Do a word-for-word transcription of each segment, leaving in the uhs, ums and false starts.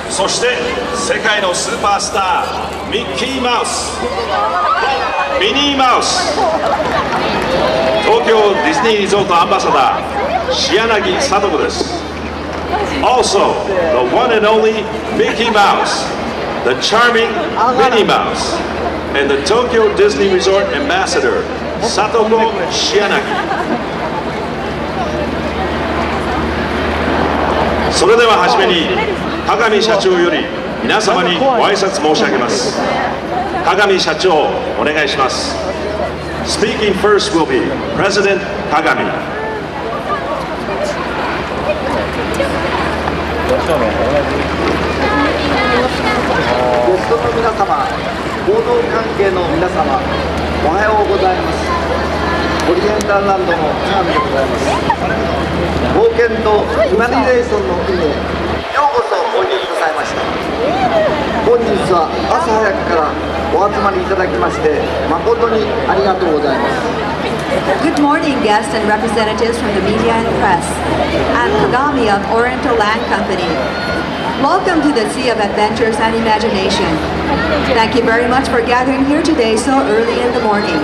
そして世界のスーパースターミッキーマウス、ミニーマウス、東京ディズニーリゾートアンバサダー塩柳聡子です。 Also the one and only Mickey Mouse, the charming Minnie Mouse, and the Tokyo Disney Resort Ambassador Satoko Shiyanagi。 それでははじめに鏡社長より皆様にご挨拶申し上げます。鏡社長、お願いします。 Speaking first will be President Kagami。 ゲストの皆様、報道関係の皆様、おはようございます。オリエンタルランドの鏡でございます。冒険とイマジネーションの海へようこそおいでくださいました。本日は朝早くからお集まりいただきまして誠にありがとうございます。 Good morning, guests and representatives from the media and press. I'm Kagami of Oriental Land Company. Welcome to the Sea of Adventures and Imagination. Thank you very much for gathering here today so early in the morning.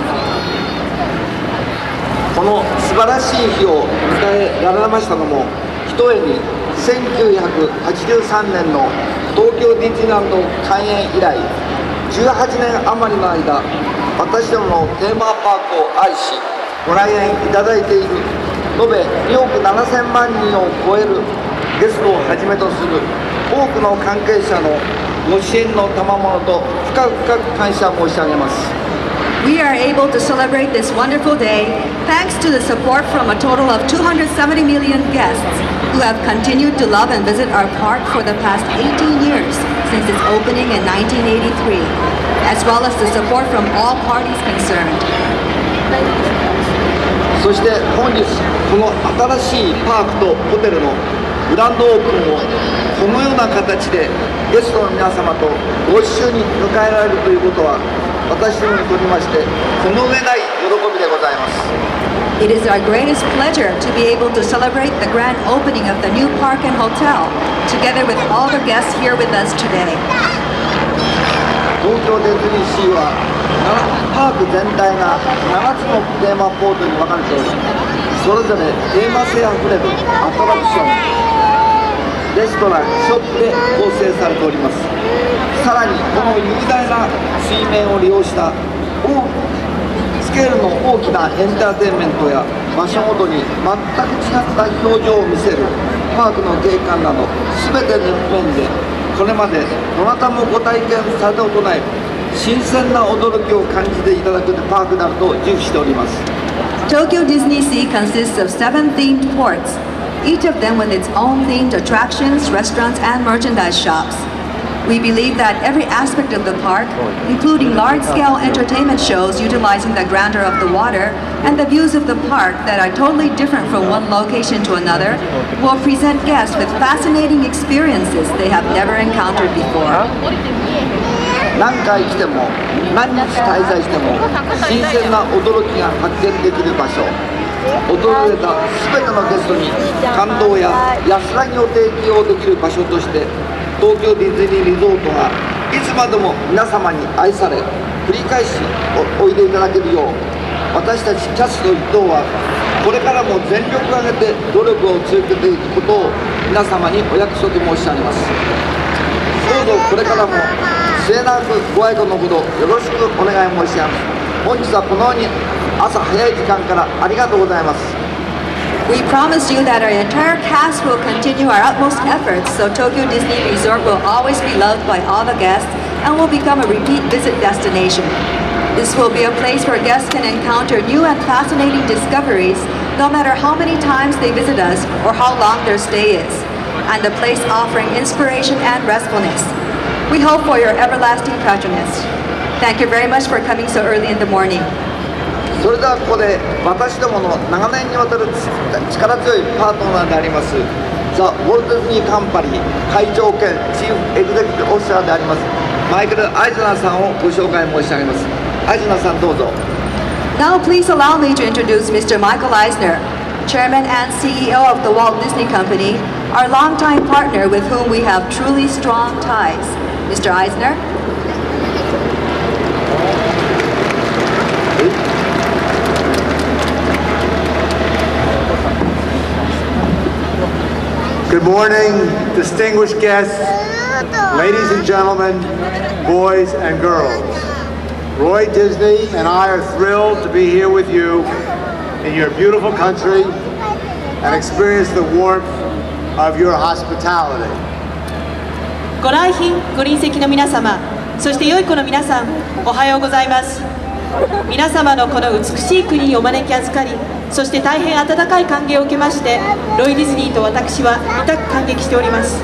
この素晴らしい日を迎えられましたのも、ひとえにせんきゅうひゃくはちじゅうさんねんの東京ディズニーランド開園以来、じゅうはちねん余りの間、私どものテーマパークを愛し、ご来園いただいている延べにおくななせんまんにんを超えるゲストをはじめとする多くの関係者のご支援の賜物と深く深く感謝申し上げます。 We are able to celebrate this wonderful day thanks to the support from a total of two hundred seventy million guests who have continued to love and visit our park for the past eighteen years since its opening in nineteen eighty-three, as well as the support from all parties concerned. そして本日この新しいパークとホテルのグランドオープンをこのような形でゲストの皆様とご一緒に迎えられるということは、私どもにとりましてこの上ない喜びでございます。 It is our greatest pleasure to be able to celebrate the grand opening of the new park and hotel together with all the guests here with us today. 東京ディズニーシーはパーク全体がななつのテーマポートに分かれており、それぞれテーマ性あふれるアトラクション、レストラン、ショップで構成されております。さらにこの雄大な水面を利用した大スケールの大きなエンターテインメントや場所ごとに全く違った表情を見せるパークの景観など全ての面でこれまでどなたもご体験されたことない新鮮な驚きを感じていただくパークであると自負しております。 Tokyo Disney Sea consists of seven themed ports, each of them with its own themed attractions, restaurants, and merchandise shops. We believe that every aspect of the park, including large-scale entertainment shows utilizing the grandeur of the water and the views of the park that are totally different from one location to another, will present guests with fascinating experiences they have never encountered before. 何回来ても何日滞在しても新鮮な驚きが発見できる場所、訪れた全てのゲストに感動や安らぎを提供できる場所として東京ディズニーリゾートがいつまでも皆様に愛され繰り返し お, おいでいただけるよう、私たちキャスト一同はこれからも全力を挙げて努力を続けていくことを皆様にお約束申し上げます。どうぞこれからも末永くご愛顧のほどよろしくお願い申し上げます。本日はこのように朝早い時間からありがとうございます。 We promise you that our entire cast will continue our utmost efforts so Tokyo Disney Resort will always be loved by all the guests and will become a repeat visit destination. This will be a place where guests can encounter new and fascinating discoveries no matter how many times they visit us or how long their stay is, and a place offering inspiration and restfulness. We hope for your everlasting patronage. Thank you very much for coming so early in the morning. それではここで私どもの長年にわたる力強いパートナーでありますザ・ウォルト・ディズニー・カンパニー会長兼チーフエグゼクティブ・オフィサーでありますマイケル・アイズナーさんをご紹介申し上げます。アイズナーさんどうぞ。 Now please allow me to introduce Mister Michael Eisner, Chairman and C E O of the Walt Disney Company, our longtime partner with whom we have truly strong ties. Mister Eisner. Good morning, distinguished guests, ladies and gentlemen, boys and girls. Roy Disney and I are thrilled to be here with you in your beautiful country and experience the warmth of your hospitality. ご来賓、ご臨席の皆様、そして良い子の皆さん、おはようございます。皆様のこの美しい国にお招き預かり、そして大変温かい歓迎を受けまして、ロイ・ディズニーと私は痛く感激しております。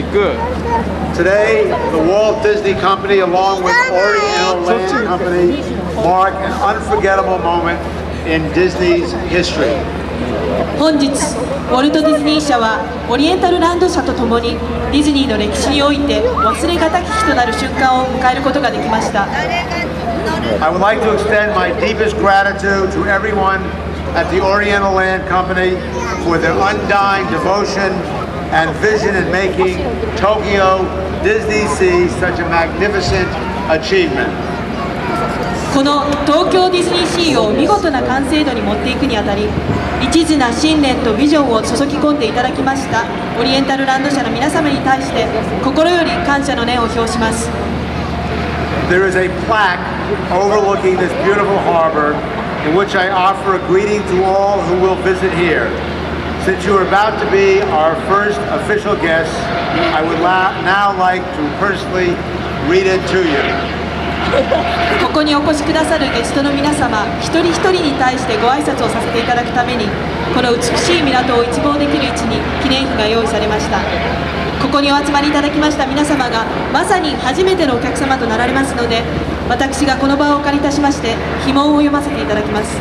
Today, the Walt Disney Company, along with Oriental Land Company, mark an unforgettable moment in Disney's history. 本日、ウォルト・ディズニー社はオリエンタルランド社とともにディズニーの歴史において忘れがたき日となる瞬間を迎えることができました。 I would like to extend my deepest gratitude to everyone at the Oriental Land Company for their undying devotion and vision in making Tokyo Disney Sea such a magnificent achievement. この東京ディズニーシーを見事な完成度に持っていくにあたり、一途な信念とビジョンを注ぎ込んでいただきましたオリエンタルランド社の皆様に対して心より感謝の念を表します。 There is a plaque overlooking this beautiful harbor in which I offer a greeting to all who will visit here. Since you are about to be our first official guests, I would now like to personally read it to you. ここにお越しくださるゲストの皆様一人一人に対してご挨拶をさせていただくために、この美しい港を一望できる位置に記念碑が用意されました。ここにお集まりいただきました皆様がまさに初めてのお客様となられますので、私がこの場をお借りいたしまして碑文を読ませていただきます。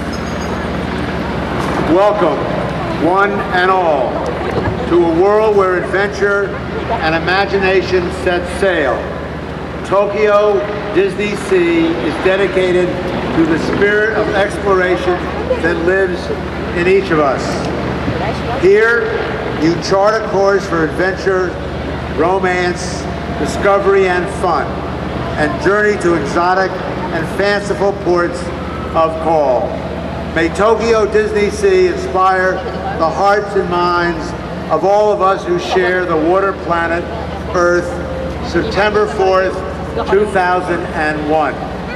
Welcome, one and all, to a world where adventure and imagination set sail. Tokyo Disney Sea is dedicated to the spirit of exploration that lives in each of us. Here, you chart a course for adventure, romance, discovery, and fun, and journey to exotic and fanciful ports of call. May Tokyo Disney Sea inspire the hearts and minds of all of us who share the water planet Earth, September fourth, two thousand one.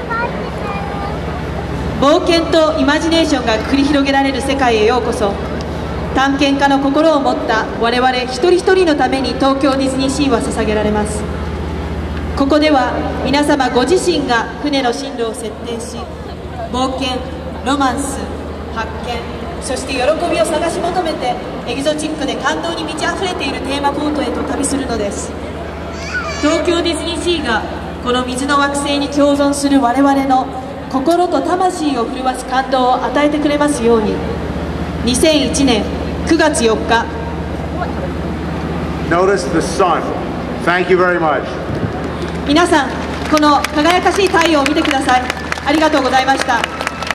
冒険とイマジネーションが繰り広げられる世界へようこそ。探検家の心を持った我々一人一人のために東京ディズニーシーは捧げられます。ここでは皆様ご自身が船の進路を設定し、冒険、ロマンス、発見、そして喜びを探し求めてエキゾチックで感動に満ち溢れているテーマポートへと旅するのです。東京ディズニーシーがこの水の惑星に共存する我々の心と魂を震わす感動を与えてくれますように。にせんいちねんくがつよっか。 Notice the sun. Thank you very much. 皆さん、この輝かしい太陽を見てください。ありがとうございました。